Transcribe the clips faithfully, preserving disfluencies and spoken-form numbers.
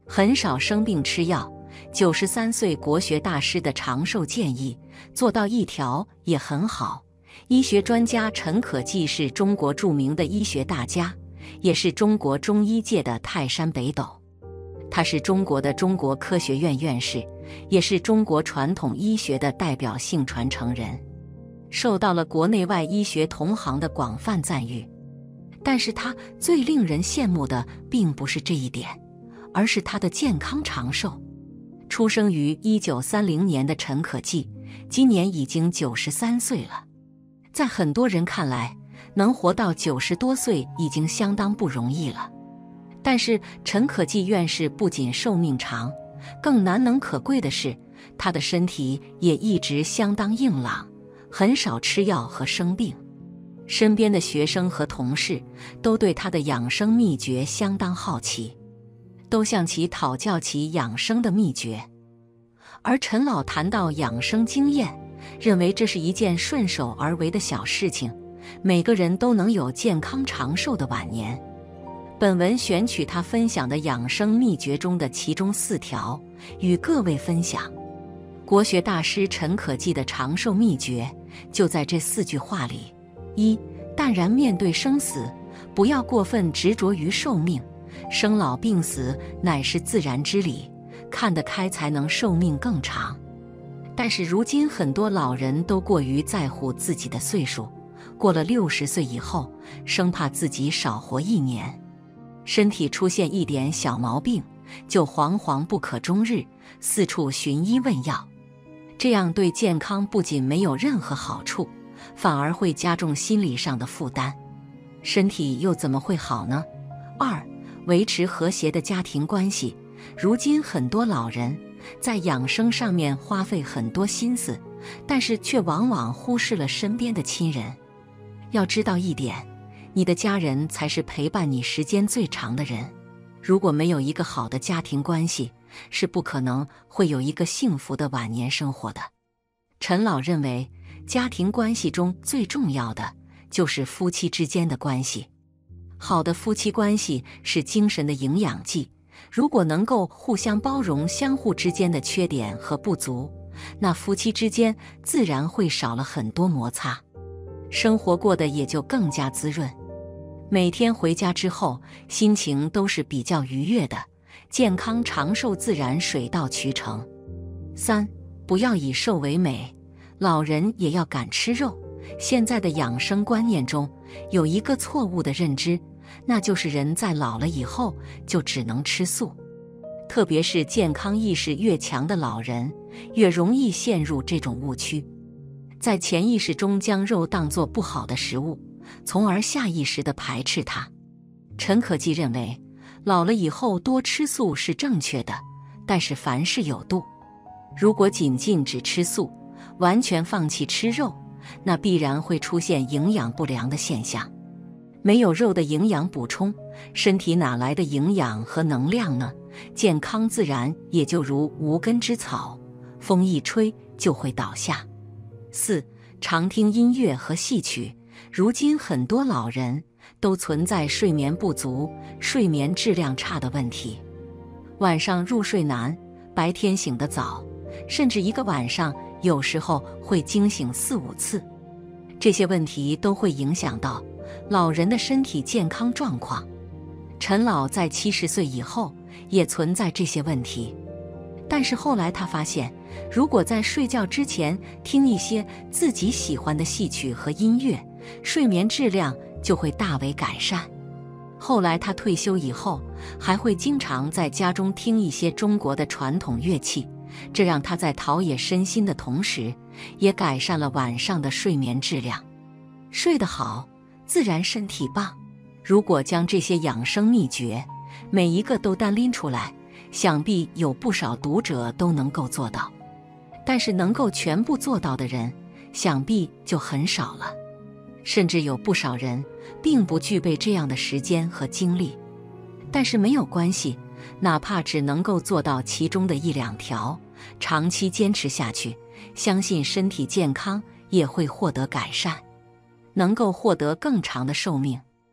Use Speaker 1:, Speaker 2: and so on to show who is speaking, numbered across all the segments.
Speaker 1: 很少生病吃药。九十三岁国学大师的长寿建议做到一条也很好。医学专家陈可季是中国著名的医学大家，也是中国中医界的泰山北斗。他是中国的中国科学院院士，也是中国传统医学的代表性传承人，受到了国内外医学同行的广泛赞誉。但是他最令人羡慕的并不是这一点，而是他的健康长寿。出生于一九三零年的陈可季，今年已经九十三岁了。在很多人看来，能活到九十多岁已经相当不容易了。但是陈可季院士不仅寿命长，更难能可贵的是，他的身体也一直相当硬朗，很少吃药和生病。身边的学生和同事都对他的养生秘诀相当好奇，都向其讨教其养生的秘诀。而陈老谈到养生经验，认为这是一件顺手而为的小事情，每个人都能有健康长寿的晚年。本文选取他分享的养生秘诀中的其中四条，与各位分享。国学大师陈可季的长寿秘诀就在这四句话里：一、淡然面对生死，不要过分执着于寿命，生老病死乃是自然之理，看得开才能寿命更长。但是如今很多老人都过于在乎自己的岁数，过了六十岁以后，生怕自己少活一年，身体出现一点小毛病，就惶惶不可终日，四处寻医问药。这样对健康不仅没有任何好处，反而会加重心理上的负担，身体又怎么会好呢？二、维持和谐的家庭关系。如今很多老人在养生上面花费很多心思，但是却往往忽视了身边的亲人。要知道一点，你的家人才是陪伴你时间最长的人。如果没有一个好的家庭关系，是不可能会有一个幸福的晚年生活的。陈老认为，家庭关系中最重要的就是夫妻之间的关系。好的夫妻关系是精神的营养剂，如果能够互相包容相互之间的缺点和不足，那夫妻之间自然会少了很多摩擦，生活过得也就更加滋润。每天回家之后，心情都是比较愉悦的，健康长寿自然水到渠成。三、不要以瘦为美，老人也要敢吃肉。现在的养生观念中有一个错误的认知，那就是人在老了以后就只能吃素。特别是健康意识越强的老人，越容易陷入这种误区，在潜意识中将肉当作不好的食物，从而下意识地排斥它。陈可季认为，老了以后多吃素是正确的，但是凡事有度。如果仅禁止吃素，完全放弃吃肉，那必然会出现营养不良的现象。没有肉的营养补充，身体哪来的营养和能量呢？健康自然也就如无根之草，风一吹就会倒下。四、常听音乐和戏曲。如今很多老人都存在睡眠不足、睡眠质量差的问题，晚上入睡难，白天醒得早，甚至一个晚上有时候会惊醒四五次。这些问题都会影响到老人的身体健康状况。陈老在七十岁以后也存在这些问题，但是后来他发现，如果在睡觉之前听一些自己喜欢的戏曲和音乐，睡眠质量就会大为改善。后来他退休以后，还会经常在家中听一些中国的传统乐器，这让他在陶冶身心的同时，也改善了晚上的睡眠质量。睡得好，自然身体棒。如果将这些养生秘诀每一个都单拎出来，想必有不少读者都能够做到，但是能够全部做到的人，想必就很少了。甚至有不少人并不具备这样的时间和精力。但是没有关系，哪怕只能够做到其中的一两条，长期坚持下去，相信身体健康也会获得改善，能够获得更长的寿命。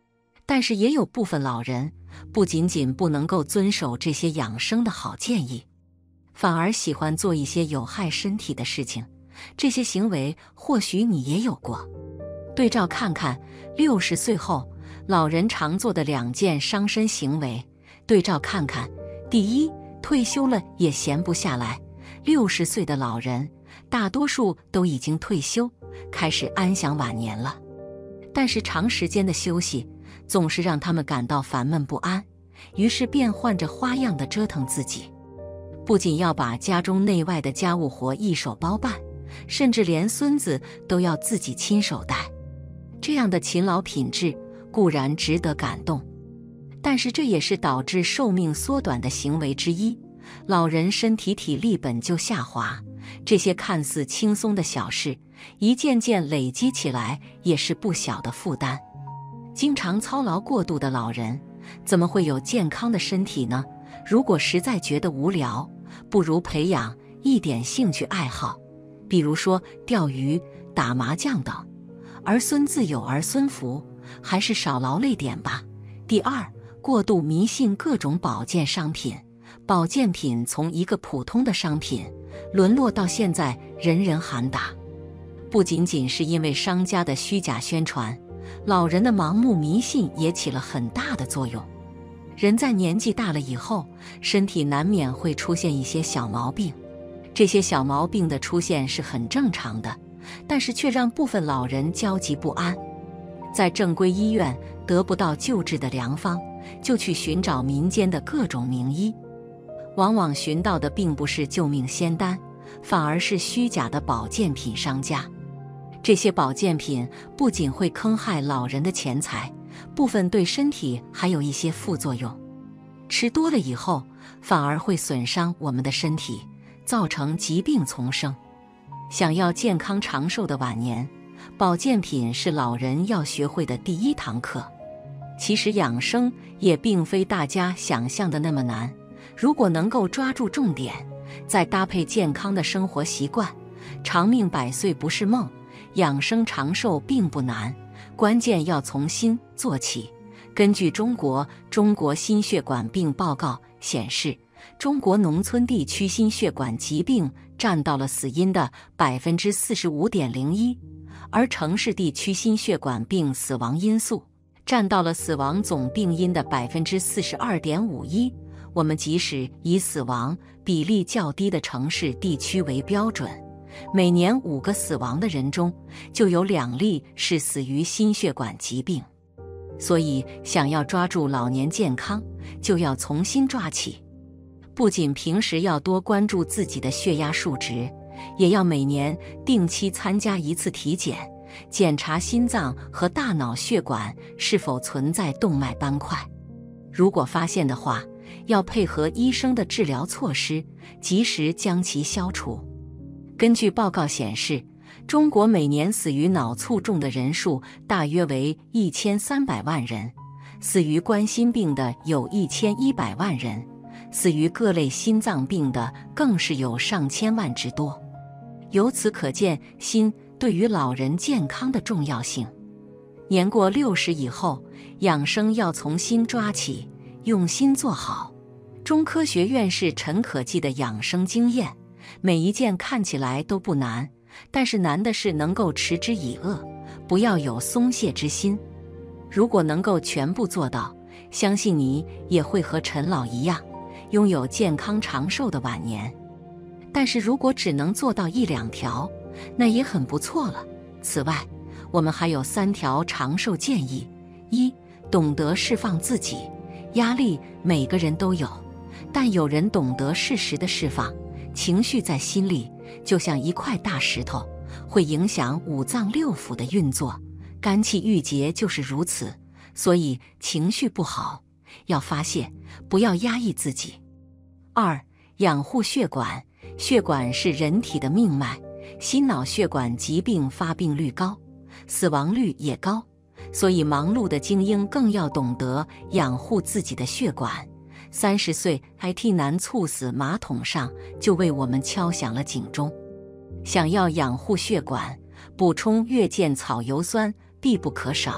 Speaker 1: 但是也有部分老人不仅仅不能够遵守这些养生的好建议，反而喜欢做一些有害身体的事情。这些行为或许你也有过。对照看看六十岁后老人常做的两件伤身行为，对照看看。第一，退休了也闲不下来。六十岁的老人大多数都已经退休，开始安享晚年了，但是长时间的休息总是让他们感到烦闷不安，于是便换着花样的折腾自己，不仅要把家中内外的家务活一手包办，甚至连孙子都要自己亲手带。这样的勤劳品质固然值得感动，但是这也是导致寿命缩短的行为之一。老人身体体力本就下滑，这些看似轻松的小事一件件累积起来也是不小的负担。经常操劳过度的老人怎么会有健康的身体呢？如果实在觉得无聊，不如培养一点兴趣爱好，比如说钓鱼、打麻将等。儿孙自有儿孙福，还是少劳累点吧。第二，过度迷信各种保健商品。保健品从一个普通的商品沦落到现在人人喊打，不仅仅是因为商家的虚假宣传，老人的盲目迷信也起了很大的作用。人在年纪大了以后，身体难免会出现一些小毛病，这些小毛病的出现是很正常的，但是却让部分老人焦急不安。在正规医院得不到救治的良方，就去寻找民间的各种名医，往往寻到的并不是救命仙丹，反而是虚假的保健品商家。这些保健品不仅会坑害老人的钱财，部分对身体还有一些副作用，吃多了以后反而会损伤我们的身体，造成疾病丛生。想要健康长寿的晚年，保健品是老人要学会的第一堂课。其实养生也并非大家想象的那么难，如果能够抓住重点，再搭配健康的生活习惯，长命百岁不是梦，养生长寿并不难，关键要从心做起。根据中国中国心血管病报告显示，中国农村地区心血管疾病占到了死因的 百分之四十五点零一， 而城市地区心血管病死亡因素占到了死亡总病因的 百分之四十二点五一。我们即使以死亡比例较低的城市地区为标准，每年五个死亡的人中就有两例是死于心血管疾病。所以想要抓住老年健康，就要从心抓起。不仅平时要多关注自己的血压数值，也要每年定期参加一次体检，检查心脏和大脑血管是否存在动脉斑块。如果发现的话，要配合医生的治疗措施，及时将其消除。根据报告显示，中国每年死于脑卒中的人数大约为一千三百万人，死于冠心病的有一千一百万人，死于各类心脏病的更是有上千万之多。由此可见，心对于老人健康的重要性。年过六十以后，养生要从心抓起，用心做好。中科学院士陈可记的养生经验，每一件看起来都不难，但是难的是能够持之以恒，不要有松懈之心。如果能够全部做到，相信你也会和陈老一样，拥有健康长寿的晚年。但是如果只能做到一两条，那也很不错了。此外，我们还有三条长寿建议：一、懂得释放自己。压力每个人都有，但有人懂得适时的释放。情绪在心里就像一块大石头，会影响五脏六腑的运作，肝气郁结就是如此。所以情绪不好要发泄，不要压抑自己。二、养护血管。血管是人体的命脉，心脑血管疾病发病率高，死亡率也高，所以忙碌的精英更要懂得养护自己的血管。三十岁 I T 男猝死马桶上，就为我们敲响了警钟。想要养护血管，补充月见草油酸必不可少。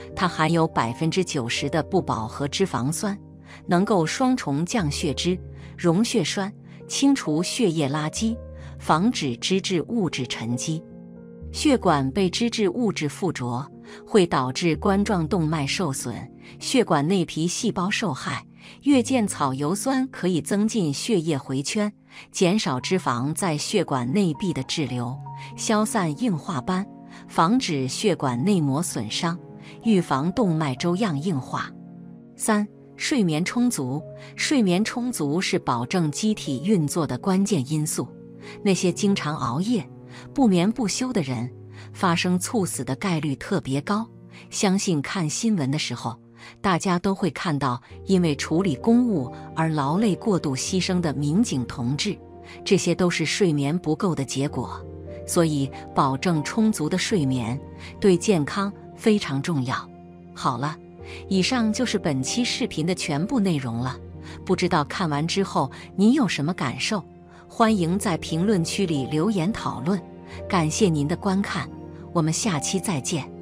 Speaker 1: 它含有百分之九十的不饱和脂肪酸，能够双重降血脂、溶血栓，清除血液垃圾，防止脂质物质沉积。血管被脂质物质附着，会导致冠状动脉受损，血管内皮细胞受害。月见草油酸可以增进血液回圈，减少脂肪在血管内壁的滞留，消散硬化斑，防止血管内膜损伤，预防动脉粥样硬化。三、睡眠充足。睡眠充足是保证机体运作的关键因素。那些经常熬夜、不眠不休的人，发生猝死的概率特别高。相信看新闻的时候，大家都会看到因为处理公务而劳累过度牺牲的民警同志，这些都是睡眠不够的结果。所以保证充足的睡眠对健康非常重要。好了，以上就是本期视频的全部内容了。不知道看完之后您有什么感受？欢迎在评论区里留言讨论。感谢您的观看，我们下期再见。